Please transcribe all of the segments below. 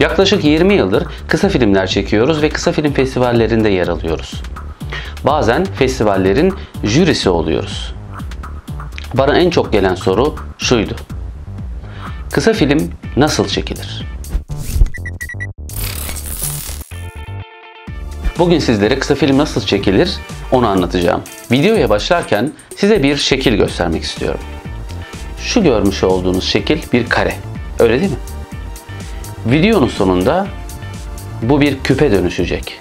Yaklaşık 20 yıldır kısa filmler çekiyoruz ve kısa film festivallerinde yer alıyoruz. Bazen festivallerin jürisi oluyoruz. Bana en çok gelen soru şuydu: kısa film nasıl çekilir? Bugün sizlere kısa film nasıl çekilir onu anlatacağım. Videoya başlarken size bir şekil göstermek istiyorum. Şu görmüş olduğunuz şekil bir kare. Öyle değil mi? Videonun sonunda bu bir küpe dönüşecek.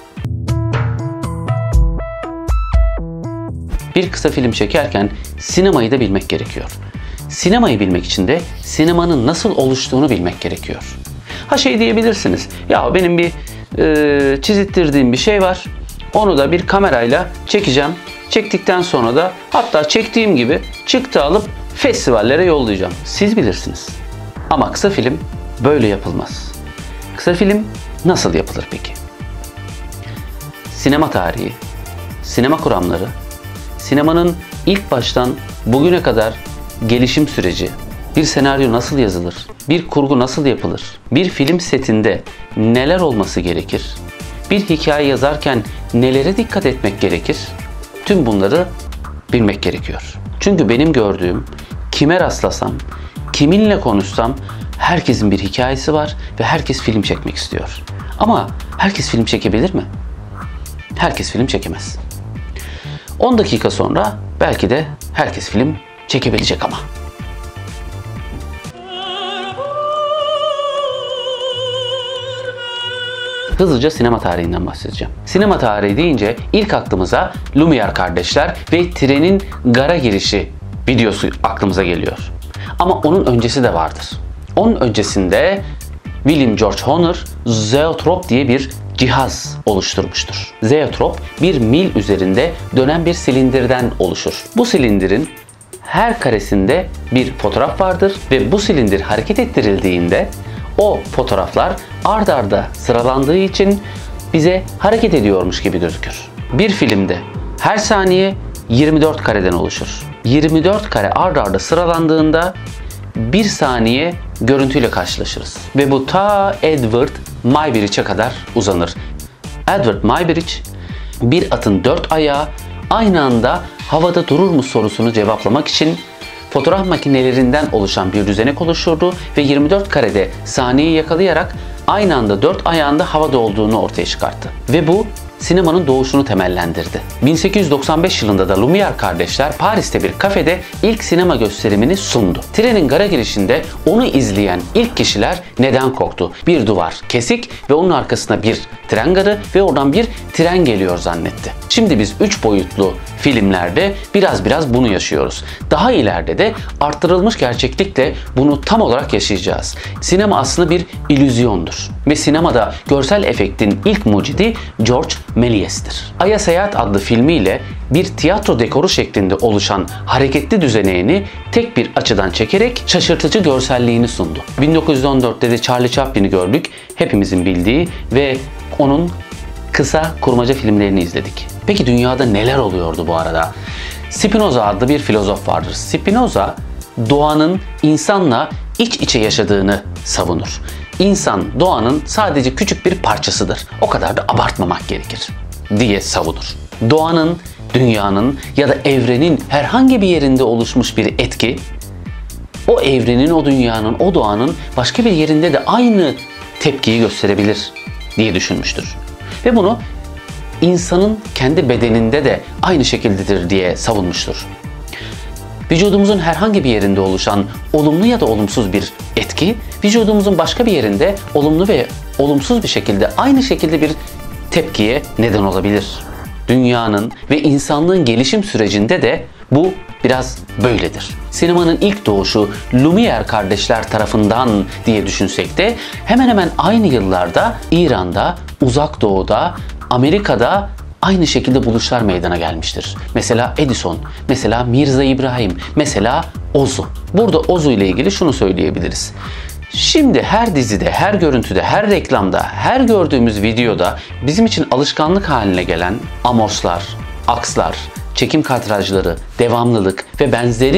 Bir kısa film çekerken sinemayı da bilmek gerekiyor. Sinemayı bilmek için de sinemanın nasıl oluştuğunu bilmek gerekiyor. Şey diyebilirsiniz, ya benim bir çizittirdiğim bir şey var. Onu da bir kamerayla çekeceğim. Çektikten sonra da hatta çektiğim gibi çıktı alıp festivallere yollayacağım. Siz bilirsiniz. Ama kısa film böyle yapılmaz. Kısa film nasıl yapılır peki? Sinema tarihi, sinema kuramları, sinemanın ilk baştan bugüne kadar gelişim süreci, bir senaryo nasıl yazılır, bir kurgu nasıl yapılır, bir film setinde neler olması gerekir, bir hikaye yazarken nelere dikkat etmek gerekir, tüm bunları bilmek gerekiyor. Çünkü benim gördüğüm, kime rastlasam, kiminle konuşsam herkesin bir hikayesi var ve herkes film çekmek istiyor. Ama herkes film çekebilir mi? Herkes film çekemez. 10 dakika sonra belki de herkes film çekebilecek ama. Hızlıca sinema tarihinden bahsedeceğim. Sinema tarihi deyince ilk aklımıza Lumière kardeşler ve trenin gara girişi videosu aklımıza geliyor. Ama onun öncesi de vardır. Onun öncesinde William George Horner zoetrop diye bir cihaz oluşturmuştur. Zoetrop bir mil üzerinde dönen bir silindirden oluşur. Bu silindirin her karesinde bir fotoğraf vardır ve bu silindir hareket ettirildiğinde o fotoğraflar ard arda sıralandığı için bize hareket ediyormuş gibi gözükür. Bir filmde her saniye 24 kareden oluşur. 24 kare ard arda sıralandığında bir saniye görüntüyle karşılaşırız. Ve bu ta Edward Muybridge'e kadar uzanır. Edward Muybridge bir atın 4 ayağı aynı anda havada durur mu sorusunu cevaplamak için fotoğraf makinelerinden oluşan bir düzenek oluşturdu ve 24 karede saniyeyi yakalayarak aynı anda 4 ayağında havada olduğunu ortaya çıkarttı. Ve bu sinemanın doğuşunu temellendirdi. 1895 yılında da Lumière kardeşler Paris'te bir kafede ilk sinema gösterimini sundu. Trenin gara girişinde onu izleyen ilk kişiler neden korktu? Bir duvar kesik ve onun arkasına bir tren garı ve oradan bir tren geliyor zannetti. Şimdi biz 3 boyutlu filmlerde biraz bunu yaşıyoruz. Daha ileride de arttırılmış gerçeklikle bunu tam olarak yaşayacağız. Sinema aslında bir illüzyondur. Ve sinemada görsel efektin ilk mucidi George Méliès'tir. Ay'a Seyahat adlı filmiyle bir tiyatro dekoru şeklinde oluşan hareketli düzeneğini tek bir açıdan çekerek şaşırtıcı görselliğini sundu. 1914'te de Charlie Chaplin'i gördük, hepimizin bildiği ve onun kısa kurmaca filmlerini izledik. Peki dünyada neler oluyordu bu arada? Spinoza adlı bir filozof vardır. Spinoza doğanın insanla iç içe yaşadığını savunur. İnsan doğanın sadece küçük bir parçasıdır. O kadar da abartmamak gerekir diye savunur. Doğanın, dünyanın ya da evrenin herhangi bir yerinde oluşmuş bir etki, o evrenin, o dünyanın, o doğanın başka bir yerinde de aynı tepkiyi gösterebilir diye düşünmüştür. Ve bunu insanın kendi bedeninde de aynı şekildedir diye savunmuştur. Vücudumuzun herhangi bir yerinde oluşan olumlu ya da olumsuz bir etki, vücudumuzun başka bir yerinde olumlu ve olumsuz bir şekilde aynı şekilde bir tepkiye neden olabilir. Dünyanın ve insanlığın gelişim sürecinde de bu biraz böyledir. Sinemanın ilk doğuşu Lumière kardeşler tarafından diye düşünsek de hemen hemen aynı yıllarda İran'da, Uzak Doğu'da, Amerika'da aynı şekilde buluşlar meydana gelmiştir. Mesela Edison, mesela Mirza İbrahim, mesela Ozu. Burada Ozu ile ilgili şunu söyleyebiliriz. Şimdi her dizide, her görüntüde, her reklamda, her gördüğümüz videoda bizim için alışkanlık haline gelen amorçlar, akslar, çekim kadrajları, devamlılık ve benzeri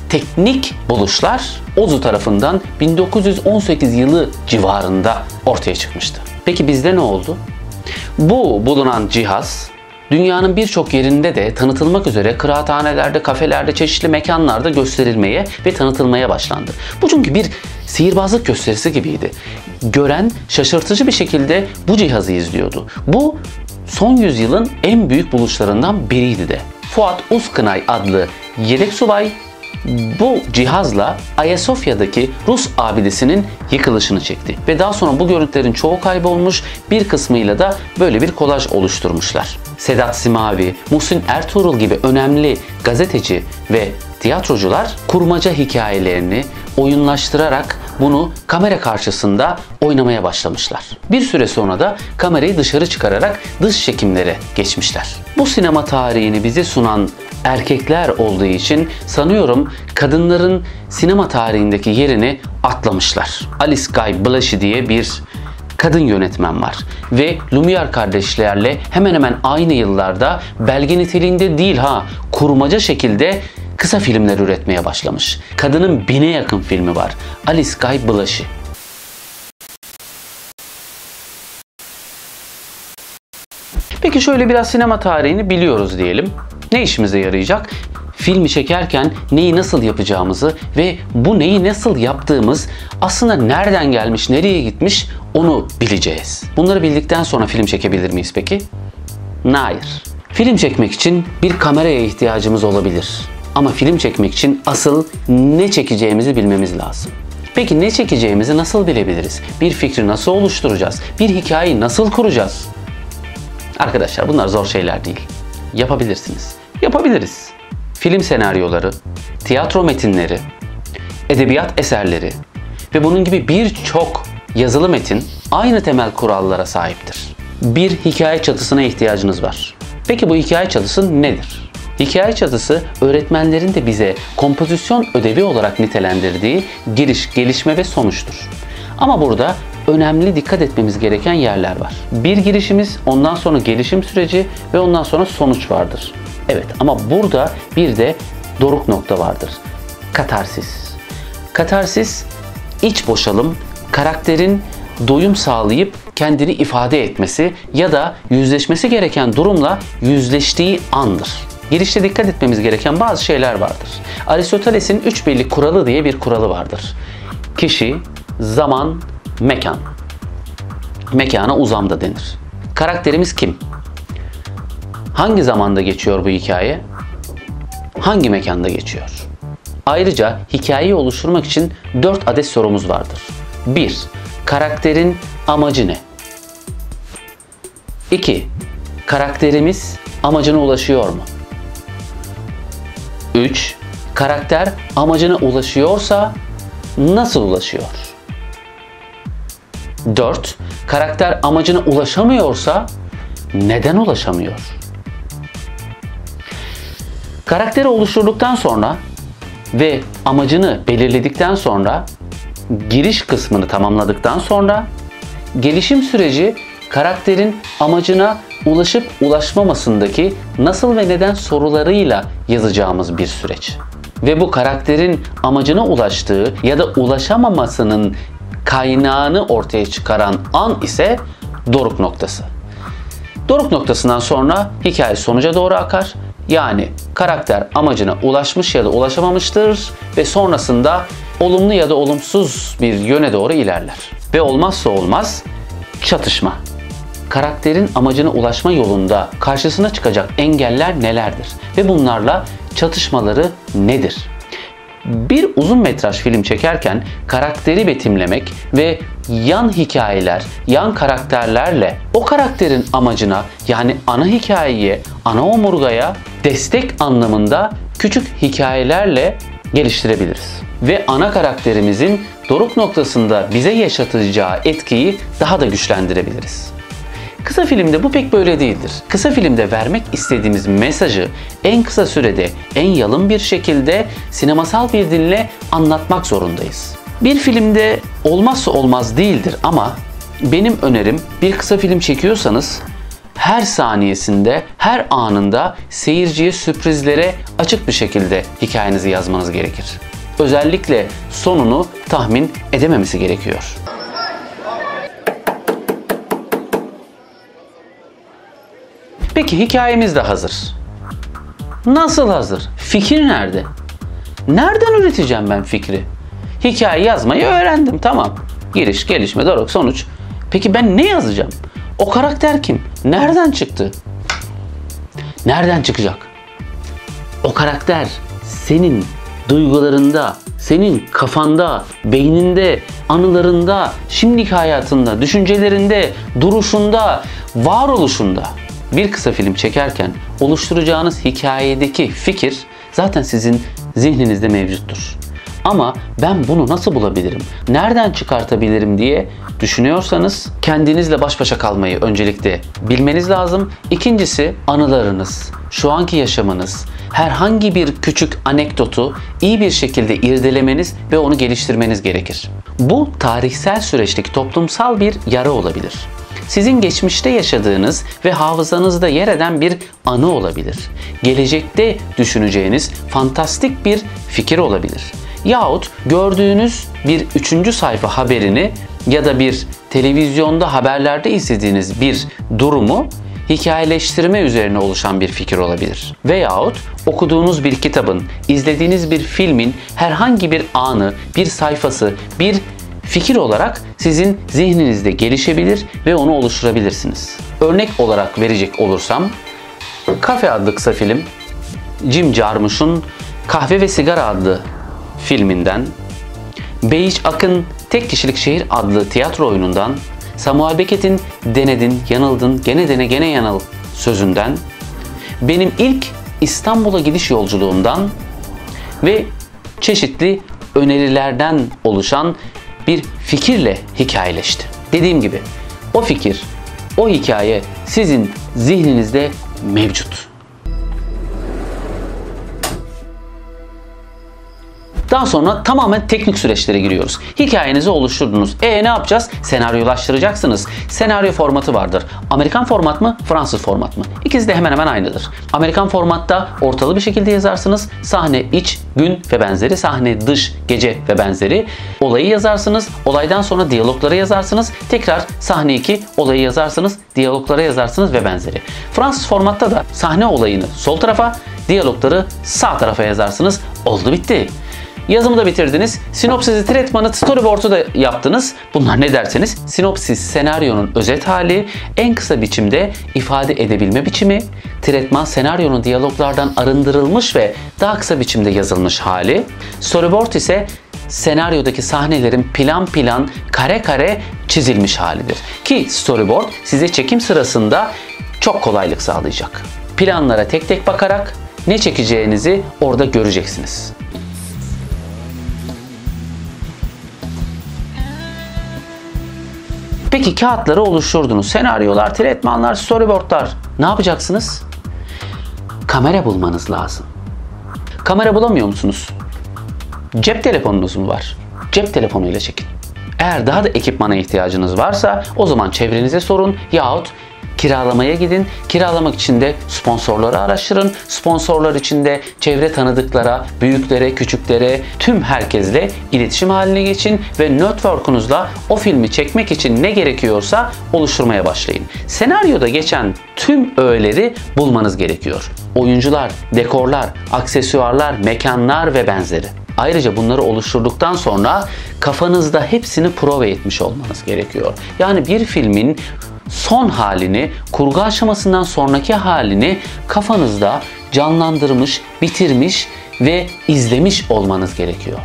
teknik buluşlar Ozu tarafından 1918 yılı civarında ortaya çıkmıştı. Peki bizde ne oldu? Bu bulunan cihaz dünyanın birçok yerinde de tanıtılmak üzere kıraathanelerde, kafelerde, çeşitli mekanlarda gösterilmeye ve tanıtılmaya başlandı. Bu çünkü bir sihirbazlık gösterisi gibiydi. Gören şaşırtıcı bir şekilde bu cihazı izliyordu. Bu son yüzyılın en büyük buluşlarından biriydi de. Fuat Uzkınay adlı yedek subay bu cihazla Ayasofya'daki Rus abidesinin yıkılışını çekti. Ve daha sonra bu görüntülerin çoğu kaybolmuş, bir kısmıyla da böyle bir kolaj oluşturmuşlar. Sedat Simavi, Muhsin Ertuğrul gibi önemli gazeteci ve tiyatrocular kurmaca hikayelerini oyunlaştırarak bunu kamera karşısında oynamaya başlamışlar. Bir süre sonra da kamerayı dışarı çıkararak dış çekimlere geçmişler. Bu sinema tarihini bize sunan erkekler olduğu için sanıyorum kadınların sinema tarihindeki yerini atlamışlar. Alice Guy Blaché diye bir kadın yönetmen var ve Lumière kardeşlerle hemen hemen aynı yıllarda belge niteliğinde değil kurmaca şekilde kısa filmler üretmeye başlamış. Kadının 1000'e yakın filmi var. Alice Guy Blaché. Peki şöyle biraz sinema tarihini biliyoruz diyelim. Ne işimize yarayacak? Filmi çekerken neyi nasıl yapacağımızı ve bu neyi nasıl yaptığımız aslında nereden gelmiş, nereye gitmiş onu bileceğiz. Bunları bildikten sonra film çekebilir miyiz peki? Hayır. Film çekmek için bir kameraya ihtiyacımız olabilir. Ama film çekmek için asıl ne çekeceğimizi bilmemiz lazım. Peki ne çekeceğimizi nasıl bilebiliriz? Bir fikri nasıl oluşturacağız? Bir hikayeyi nasıl kuracağız? Arkadaşlar bunlar zor şeyler değil. Yapabilirsiniz. Yapabiliriz. Film senaryoları, tiyatro metinleri, edebiyat eserleri ve bunun gibi birçok yazılı metin aynı temel kurallara sahiptir. Bir hikaye çatısına ihtiyacınız var. Peki bu hikaye çatısı nedir? Hikaye çatısı öğretmenlerin de bize kompozisyon ödevi olarak nitelendirdiği giriş, gelişme ve sonuçtur. Ama burada önemli dikkat etmemiz gereken yerler var. Bir girişimiz, ondan sonra gelişim süreci ve ondan sonra sonuç vardır. Evet ama burada bir de doruk nokta vardır. Katarsis. Katarsis, iç boşalım, karakterin doyum sağlayıp kendini ifade etmesi ya da yüzleşmesi gereken durumla yüzleştiği andır. Girişte dikkat etmemiz gereken bazı şeyler vardır. Aristoteles'in 3 birlik kuralı diye bir kuralı vardır. Kişi, zaman, mekan. Mekana uzam da denir. Karakterimiz kim? Hangi zamanda geçiyor bu hikaye? Hangi mekanda geçiyor? Ayrıca hikayeyi oluşturmak için 4 adet sorumuz vardır. 1. Karakterin amacı ne? 2. Karakterimiz amacına ulaşıyor mu? 3. Karakter amacına ulaşıyorsa nasıl ulaşıyor? 4. Karakter amacına ulaşamıyorsa neden ulaşamıyor? Karakteri oluşturduktan sonra ve amacını belirledikten sonra, giriş kısmını tamamladıktan sonra gelişim süreci karakterin amacına ulaşıp ulaşmamasındaki nasıl ve neden sorularıyla yazacağımız bir süreç. Ve bu karakterin amacına ulaştığı ya da ulaşamamasının kaynağını ortaya çıkaran an ise doruk noktası. Doruk noktasından sonra hikaye sonuca doğru akar. Yani karakter amacına ulaşmış ya da ulaşamamıştır ve sonrasında olumlu ya da olumsuz bir yöne doğru ilerler. Ve olmazsa olmaz çatışma. Karakterin amacına ulaşma yolunda karşısına çıkacak engeller nelerdir? Ve bunlarla çatışmaları nedir? Bir uzun metraj film çekerken karakteri betimlemek ve yan hikayeler, yan karakterlerle o karakterin amacına yani ana hikayeye, ana omurgaya destek anlamında küçük hikayelerle geliştirebiliriz. Ve ana karakterimizin doruk noktasında bize yaşatacağı etkiyi daha da güçlendirebiliriz. Kısa filmde bu pek böyle değildir. Kısa filmde vermek istediğimiz mesajı en kısa sürede, en yalın bir şekilde sinemasal bir dille anlatmak zorundayız. Bir filmde olmazsa olmaz değildir ama benim önerim bir kısa film çekiyorsanız her saniyesinde, her anında seyirciye sürprizlere açık bir şekilde hikayenizi yazmanız gerekir. Özellikle sonunu tahmin edememesi gerekiyor. Peki hikayemiz de hazır. Nasıl hazır? Fikir nerede? Nereden üreteceğim ben fikri? Hikaye yazmayı öğrendim, tamam. Giriş, gelişme, doruk, sonuç. Peki ben ne yazacağım? O karakter kim? Nereden çıktı? Nereden çıkacak? O karakter senin duygularında, senin kafanda, beyninde, anılarında, şimdiki hayatında, düşüncelerinde, duruşunda, varoluşunda. Bir kısa film çekerken oluşturacağınız hikayedeki fikir zaten sizin zihninizde mevcuttur. Ama ben bunu nasıl bulabilirim, nereden çıkartabilirim diye düşünüyorsanız kendinizle baş başa kalmayı öncelikle bilmeniz lazım. İkincisi, anılarınız, şu anki yaşamınız, herhangi bir küçük anekdotu iyi bir şekilde irdelemeniz ve onu geliştirmeniz gerekir. Bu tarihsel süreçteki toplumsal bir yara olabilir. Sizin geçmişte yaşadığınız ve hafızanızda yer eden bir anı olabilir. Gelecekte düşüneceğiniz fantastik bir fikir olabilir. Yahut gördüğünüz bir 3. sayfa haberini ya da bir televizyonda haberlerde izlediğiniz bir durumu hikayeleştirme üzerine oluşan bir fikir olabilir. Veyahut okuduğunuz bir kitabın, izlediğiniz bir filmin herhangi bir anı, bir sayfası, bir fikir olarak sizin zihninizde gelişebilir ve onu oluşturabilirsiniz. Örnek olarak verecek olursam, Kafe adlı kısa film, Jim Jarmusch'un Kahve ve Sigara adlı filminden, Beyiş Akın Tek Kişilik Şehir adlı tiyatro oyunundan, Samuel Beckett'in Denedin, Yanıldın, Gene Dene Gene Yanıl sözünden, benim ilk İstanbul'a gidiş yolculuğumdan ve çeşitli önerilerden oluşan bir fikirle hikayeleşti. Dediğim gibi o fikir, o hikaye sizin zihninizde mevcut. Daha sonra tamamen teknik süreçlere giriyoruz. Hikayenizi oluşturdunuz. Ne yapacağız? Senaryolaştıracaksınız. Senaryo formatı vardır. Amerikan format mı? Fransız format mı? İkisi de hemen hemen aynıdır. Amerikan formatta ortalı bir şekilde yazarsınız. Sahne iç, gün ve benzeri. Sahne dış, gece ve benzeri. Olayı yazarsınız. Olaydan sonra diyalogları yazarsınız. Tekrar sahne 2, olayı yazarsınız. Diyalogları yazarsınız ve benzeri. Fransız formatta da sahne olayını sol tarafa, diyalogları sağ tarafa yazarsınız. Oldu bitti. Yazımı da bitirdiniz. Sinopsisi, tretmanı, storyboard'u da yaptınız. Bunlar ne derseniz sinopsis senaryonun özet hali, en kısa biçimde ifade edebilme biçimi, tretman senaryonun diyaloglardan arındırılmış ve daha kısa biçimde yazılmış hali, storyboard ise senaryodaki sahnelerin plan plan, kare kare çizilmiş halidir. Ki storyboard size çekim sırasında çok kolaylık sağlayacak. Planlara tek tek bakarak ne çekeceğinizi orada göreceksiniz. Peki kağıtları oluşturdunuz. Senaryolar, tretmanlar, storyboardlar. Ne yapacaksınız? Kamera bulmanız lazım. Kamera bulamıyor musunuz? Cep telefonunuz mu var? Cep telefonuyla çekin. Eğer daha da ekipmana ihtiyacınız varsa o zaman çevrenize sorun yahut kiralamaya gidin. Kiralamak için de sponsorları araştırın. Sponsorlar için de çevre tanıdıklara, büyüklere, küçüklere, tüm herkesle iletişim haline geçin ve network'unuzla o filmi çekmek için ne gerekiyorsa oluşturmaya başlayın. Senaryoda geçen tüm öğeleri bulmanız gerekiyor. Oyuncular, dekorlar, aksesuarlar, mekanlar ve benzeri. Ayrıca bunları oluşturduktan sonra kafanızda hepsini prova etmiş olmanız gerekiyor. Yani bir filmin son halini, kurgu aşamasından sonraki halini kafanızda canlandırmış, bitirmiş ve izlemiş olmanız gerekiyor.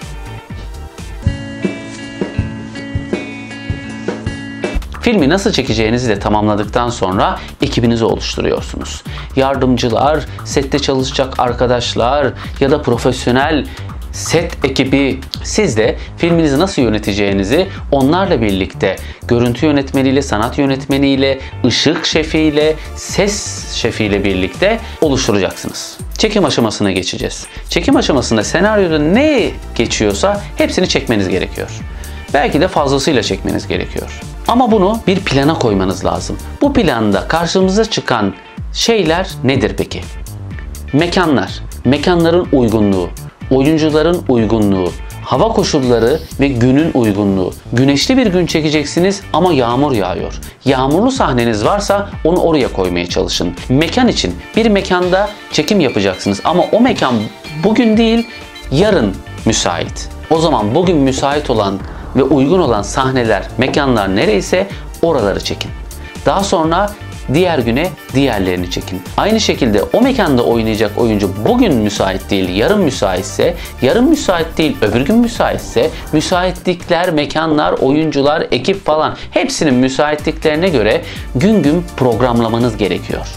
Filmi nasıl çekeceğinizi de tamamladıktan sonra ekibinizi oluşturuyorsunuz. Yardımcılar, sette çalışacak arkadaşlar ya da profesyonel set ekibi, siz de filminizi nasıl yöneteceğinizi onlarla birlikte görüntü yönetmeniyle, sanat yönetmeniyle, ışık şefiyle, ses şefiyle birlikte oluşturacaksınız. Çekim aşamasına geçeceğiz. Çekim aşamasında senaryoda ne geçiyorsa hepsini çekmeniz gerekiyor. Belki de fazlasıyla çekmeniz gerekiyor. Ama bunu bir plana koymanız lazım. Bu planda karşımıza çıkan şeyler nedir peki? Mekanlar, mekanların uygunluğu, oyuncuların uygunluğu, hava koşulları ve günün uygunluğu. Güneşli bir gün çekeceksiniz ama yağmur yağıyor. Yağmurlu sahneniz varsa onu oraya koymaya çalışın. Mekan için bir mekanda çekim yapacaksınız ama o mekan bugün değil, yarın müsait. O zaman bugün müsait olan ve uygun olan sahneler, mekanlar nereyse oraları çekin. Daha sonra diğer güne diğerlerini çekin. Aynı şekilde o mekanda oynayacak oyuncu bugün müsait değil, yarın müsaitse, yarın müsait değil, öbür gün müsaitse, müsaitlikler, mekanlar, oyuncular, ekip falan hepsinin müsaitliklerine göre gün gün programlamanız gerekiyor.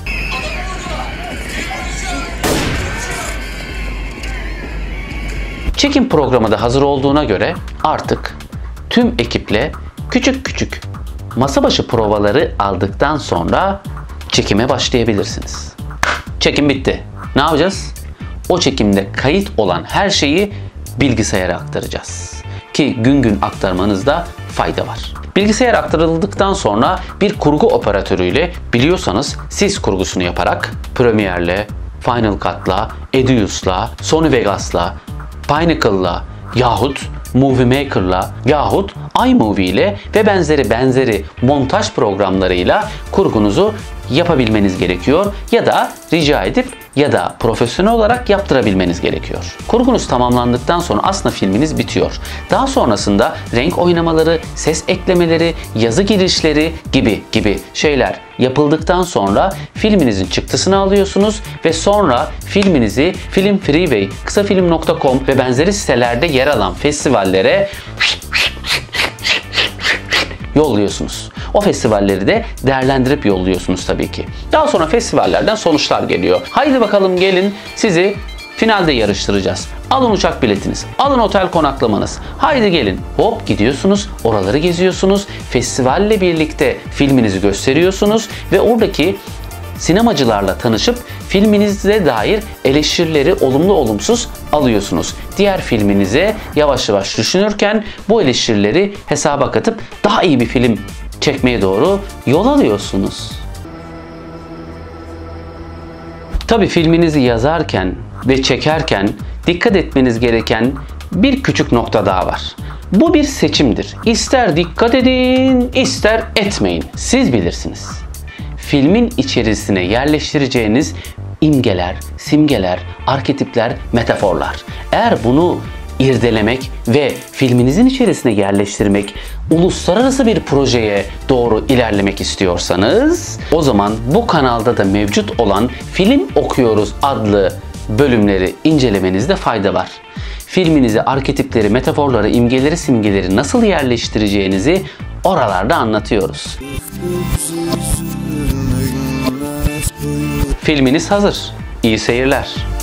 Çekim programı da hazır olduğuna göre artık tüm ekiple küçük küçük masa başı provaları aldıktan sonra çekime başlayabilirsiniz. Çekim bitti. Ne yapacağız? O çekimde kayıt olan her şeyi bilgisayara aktaracağız. Ki gün gün aktarmanızda fayda var. Bilgisayar aktarıldıktan sonra bir kurgu operatörüyle, biliyorsanız siz kurgusunu yaparak Premiere'le, Final Cut'la, Edius'la, Sony Vegas'la, Pinnacle'la yahut Movie Maker'la yahut iMovie ile ve benzeri montaj programlarıyla kurgunuzu yapabilmeniz gerekiyor ya da rica edip ya da profesyonel olarak yaptırabilmeniz gerekiyor. Kurgunuz tamamlandıktan sonra aslında filminiz bitiyor. Daha sonrasında renk oynamaları, ses eklemeleri, yazı girişleri gibi şeyler yapıldıktan sonra filminizin çıktısını alıyorsunuz ve sonra filminizi Film Freeway, kısafilm.com ve benzeri sitelerde yer alan festivallere yolluyorsunuz. O festivalleri de değerlendirip yolluyorsunuz tabii ki. Daha sonra festivallerden sonuçlar geliyor. Haydi bakalım gelin, sizi finalde yarıştıracağız. Alın uçak biletiniz, alın otel konaklamanız. Haydi gelin. Hop gidiyorsunuz, oraları geziyorsunuz. Festivalle birlikte filminizi gösteriyorsunuz ve oradaki sinemacılarla tanışıp filminize dair eleştirileri olumlu olumsuz alıyorsunuz. Diğer filminize yavaş yavaş düşünürken bu eleştirileri hesaba katıp daha iyi bir film çekmeye doğru yol alıyorsunuz. Tabii filminizi yazarken ve çekerken dikkat etmeniz gereken bir küçük nokta daha var. Bu bir seçimdir. İster dikkat edin, ister etmeyin. Siz bilirsiniz. Filmin içerisine yerleştireceğiniz imgeler, simgeler, arketipler, metaforlar. Eğer bunu irdelemek ve filminizin içerisine yerleştirmek, uluslararası bir projeye doğru ilerlemek istiyorsanız, o zaman bu kanalda da mevcut olan Film Okuyoruz adlı bölümleri incelemenizde fayda var. Filminize arketipleri, metaforları, imgeleri, simgeleri nasıl yerleştireceğinizi oralarda anlatıyoruz. Filminiz hazır. İyi seyirler.